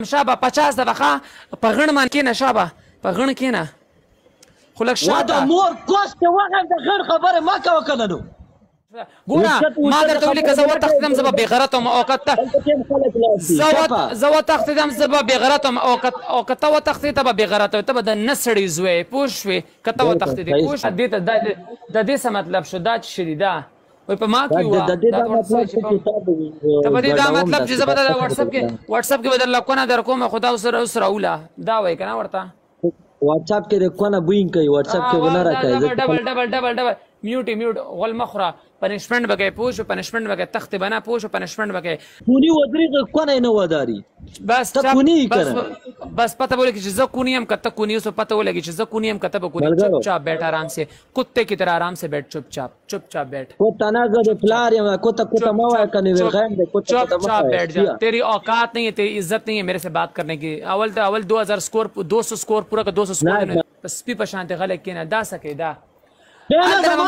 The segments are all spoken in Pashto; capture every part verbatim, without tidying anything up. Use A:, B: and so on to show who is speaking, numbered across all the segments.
A: شابه پچاس دفعه په غڼ باندې کېنه شابه په غڼ کېنه خو لږ شاته
B: د مور کوس ته وغږ د غڼ خبرې مه کوه که نه نو
A: ګوره ما درته ولیکه که زه وتښتېدم زه به بېغیرت وم او که ته زه وتښتېدم زه به بېغیرت وم او که ته وتښتې ته به بېغیرت وې ته به د نه سړي زوی پوه شوې که ته وتښتېدې پوه شوې دې ته د دې څه مطلب شو دا چې شري دا وایي په ما کې وه ته به دې دا مطلب چې زه به د وټساپ کې وټساپ کې به درله کونه در کومه خو دا اوس اوس راوله دا وایي که نه ورته
B: واتساپ کې د کونه بوینګ کوي واتساپ کې به نه راکوي
A: ډبل ډبل ډبل ډبل میوټ میوټ غول مه خوره پنشمنټ به کوې پوه شو پنشمنټ به کوې تختې به نه پوه شو پنشمنټ به کوې
B: کوني ودرېږه کونه یې نه وداري
A: بس
B: ته کوني یې که نه
A: بس پته به ولګي چې زه کوني یم که ته کوني اوس پته ولګي چې زه کوني یم که ته به کوني چپ چاپ بیٹھ آرام سے کتے کی طرح آرام سے بیٹھ چپ چاپ چپ چاپ بیٹھ
B: کوتا نه زه د پلار یم کوتا کوتا مه وایه که نه غیم دی کوتا
A: چپ چاپ بیٹھ جا تیری اوقات نہیں ہے تیری عزت نہیں ہے میرے سے بات کرنے کی اول اول دو ہزار اسکور دو سو اسکور پورا کا دو سو اسکور سپی په شانتې غلی کېنه دا څه کوې دا
B: زما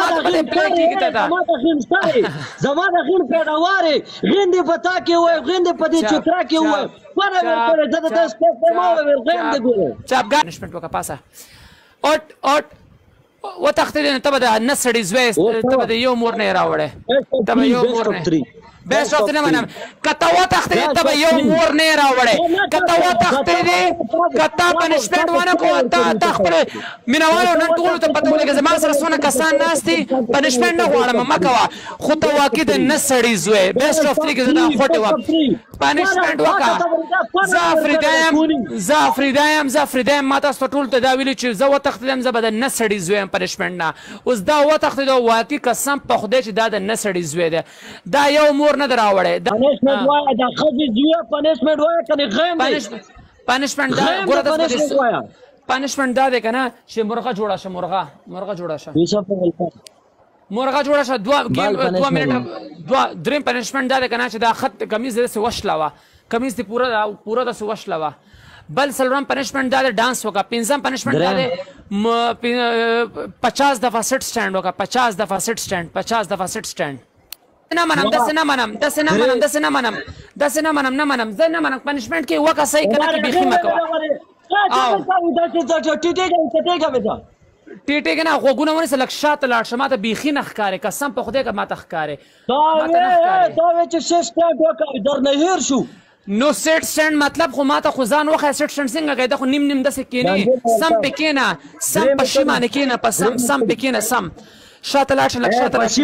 B: د غین ساري زما د غین پیداوارې غین دې په تا کې ووایي غین دې په دې چوتره کې ووایي ونه ویل کړې زه د دې سپیس ته ما وویل غین دې ګوره
A: چاپګار پنشمنټ وکړه پاسه اوټ اوټ وتښتېدې نو ته به د نه سړي زوی ته به د یو مور نه یې راوړی ته به یو مور نه بیسټ آف نه منم که ته وتښتېدې ته به یو مور نه یې راوړی که ته وتښتېدې که تا پنشمنټ ونه کړو تا تا خپلو مینهوالو نن ټولو ته پته ولګي زما سره څونه کسان ناست دي پنشمنټ نه غواړم مه کوه خو ته واقع د نه سړي زوی بیسټ آف تhree کې زه دا خوټې وم پنشمنټ وکړه زه افریدا یم زه افریدا یم زه افریدا یم ما تاسو ته ټولو ته دا ویلي چې زه وتښتېدم زه به د نه سړي زوی یم پنشمنټ نه اوس دا وتښتېدو واقعي قسم په خدای چې دا د نه سړي زوی دی دا یو مور نه در راوړی
B: پنشمنټ وایه د ښځې زویه پنشمنټ وایه که نه غیم دی
A: پنشمنټ دا ګوره داسې پنشمنټ دا دی که نه چې مرغه جوړه شه مرغه مرغه جوړه شه مرغه جوړه شه دوه دوه منټه دوه درېیم پنشمنټ دا دی که نه چې دا خط کمیز داسې وشله وه کمیز دې پوره پوره داسې وشله وه بل څلورم پنشمنټ دا دی ډانس وکړه پنځم پنشمنټ دا دی پچاس دفعه سټ سټینډ وکړه پچاس دفعه سټ سټینډ پچاس دفعه سټ سټینډ نه منم داسې نه منم داسې نه منم داسې نه منم داسې نه منم نه منم زه نه منم پنشمنټ کې وکړه صحیح که نه کې بیخي مه کوه ټیټې که نه غوږونه ونیسه لږ شاته لاړ شه ما ته بیخي نه ښکارې قسم په خدای که ما ته ښکارې
B: دا وی چې سټ سټینډ وکړه درنه هېر شو
A: نو سټ سټینډ مطلب خو ما ته خو ځان وښیه سټ سټینډ څنګه کوې ته خو نیم نیم داسې کښېنې سم پې کښېنه سم په شي باندې کښېنه په سم سم پې کښېنه سم شاته لاړ شه لږ شاته لاړ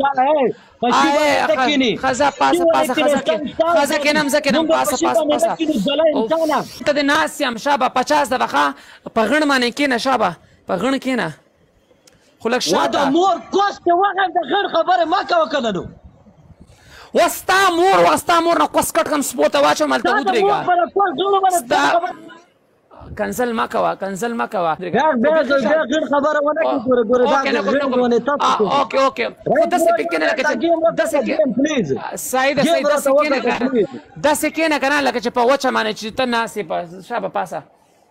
A: شه ښځه پاسه پاسه ښځه کښېنم زه کښېنم پاسه پاسه پاسه ته دې ناست یم شابه پچاس دفعه په غڼ باندې کښېنه شابه په غڼ کښېنه خو لږ شاته
B: مور کوس ته وغږ د غڼ خبرې مه کوه که نه نو
A: وستا مور وستا مور نه کوس کټ کم سپو ته واچوم هلته ودرېږه کنسل ما کوه کنسل ما کوه
B: غږ بیا غیر خبره ونه کړې ګوره ګوره دا غږ ونه تاسو
A: اوکې اوکې خو داسې پې کښېنه لکه چې داسې صحیح ده صحیح داسې کښېنه داسې کښېنه که نه لکه چې په وچه باندې چې ته ناست یې په شابه پاسه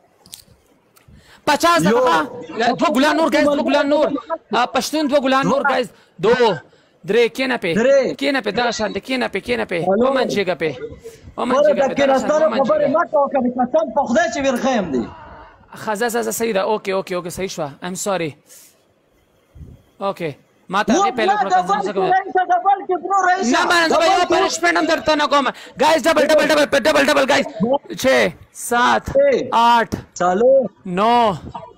A: پچاس دفعه دوه ګلان نور ګایز دوه ګلان نور پښتون دوه ګلان نور ګایز دو درې کښېنه پې کښېنه پې دغه شانتې کښېنه پې کښېنه پې ومنجېږه پې ومنجېږه پې دغه شانتې ومنجېږه ښه ځه ځه ځه صحیح ده اوکې اوکې اوکې صحیح شوه ایم سوري اوکې ما ته هغې پیل وکړه نه منم زه به یو پنشمنټ هم درته نه کوم ګایز ډبل ډبل ډبل ډبل ډبل ګایز چھ سات آٹھ نو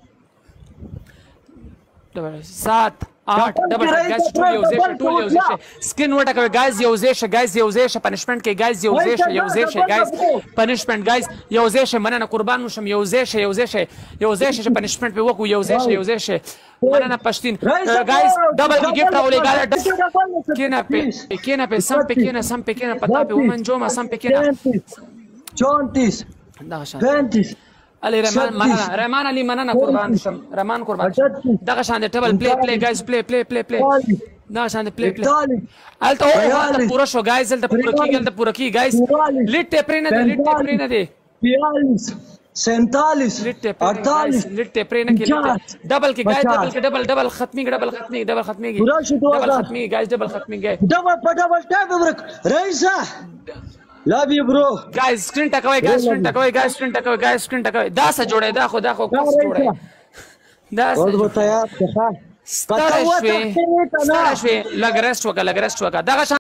A: سات آٹھ ډبل ګایز ټول یو ځای شه ټول یو ځای شه سکرین وټکوئ ګایز یو ځای شه ګایز یو ځای شه پنشمنټ کې ګایز یو ځای شه یو ځای شه ګایز پنشمنټ ګایز یو ځای شه مننه قربان مو شم یو ځای شه یو ځای شه یو ځای شه چې پنشمنټ پې وکړو یو ځای شه یو ځای شه مننه پښتین ګایز ډبل کې ګفټ راولئ کښېنه پې کښېنه پې سم پې کښېنه سم پې کښېنه په تا پې ومنجومه سم پې کښېنه
B: چونتیس
A: دغه شان علي رحمان مننه رحمان علي مننه قربان شم رحمان قربان شم دغه شان دی ټبل پلی پلی ګایز پلی پلی پلی پلی دغه شان دی پلی پلی هلته هلته پوره شو ګایز هلته پوره کېږي هلته پوره کېږي ګایز لیټ ټې پرې نه دی لیټ ټې پرې نه دی
B: سینتالیس اڑتالیس
A: لیٹ پرې نه کې ډبل کې ګایز ډبل کې ډبل ډبل ختمي ډبل ختمي ډبل ختمي ډبل ختمي ګایز ډبل ختمي ګایز
B: ډبل په ډبل ټایپ ورک رئیسه لove you bro.
A: ګایز سکرین ټکوي ګایز سکرین ټکوي ګایز سکرین ټکوي ګایز سکرین ټکوي دا څه جوړه دا خو دا خو کوس جوړه دا څه
B: اوس به تیار ښه
A: ستړی شوې ستړی شوې لږ رست وکړه لږ رست وکړه دغه